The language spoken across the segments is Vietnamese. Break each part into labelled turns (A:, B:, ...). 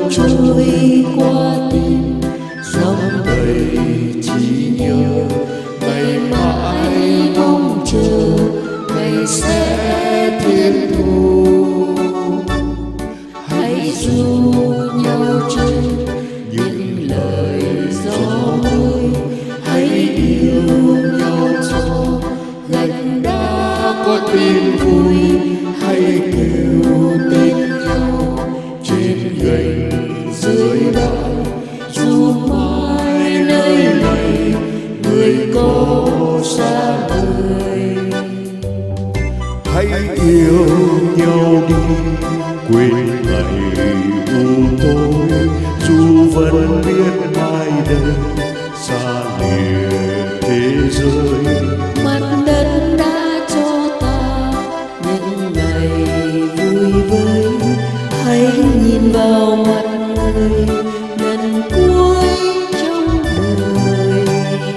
A: trôi qua tim dòng đầy chỉ nhớ ngày mãi mong chờ ngày sẽ thiên thu. Hãy ru nhau trên những lời gió mới, hãy yêu nhau cho gạch đá có tin vui, hãy kêu tên nhau trên gành dưới đá. Dù mai nơi này người có xa vời,
B: hãy yêu nhau đi quên ngày u tối. Dù vẫn biết mai đây xa lìa thế giới,
A: mặt đất đã cho ta những ngày vui vơi. Hãy nhìn vào mặt người lần cuối trong đời,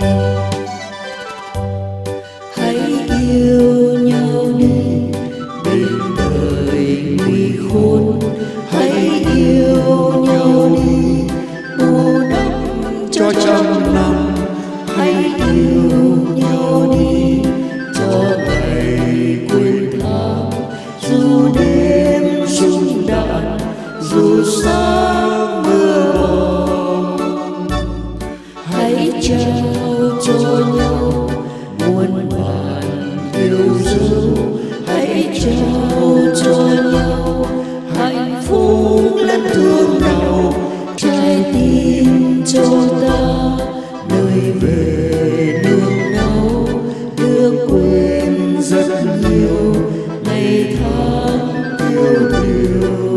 A: hãy yêu nhau đi đến đời nguy khôn. Hãy yêu nhau đi bù đắp cho trăm năm, hãy yêu nhau đi cho ngày quên tháng. Dù đêm rung đạn, dù sáng mưa bom, hãy trao cho nhau muôn vàn yêu dấu. Hãy trao cho nhau hạnh phúc lẫn thương đau, trái tim cho ta nơi về nương náu. Được quên rất nhiều ngày tháng yêu điều.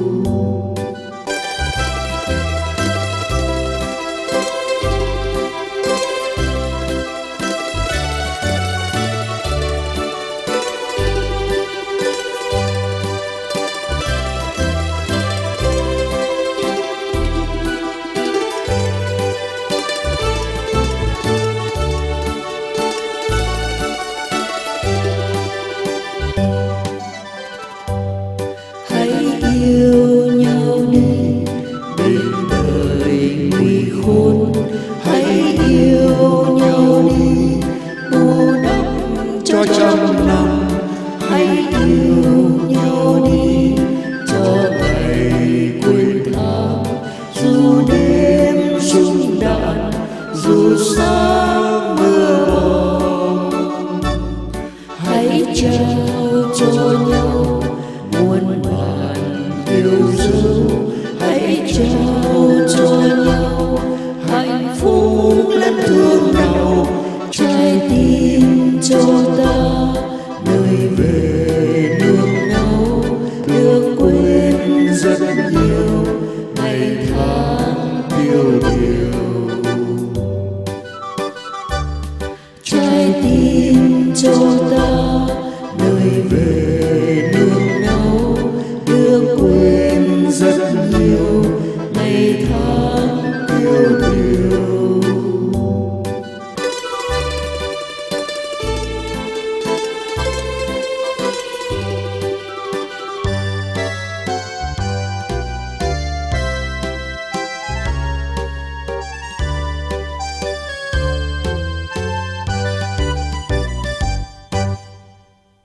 A: Yêu nhau đi đến đời nguy khôn. Hãy yêu nhau đi bù đắp cho trăm năm, hãy yêu nhau đi cho ngày quên tháng. Dù đêm rung đạn, dù sáng mưa bom, hãy trao cho nhau muôn vàn yêu dấu. Hãy trao cho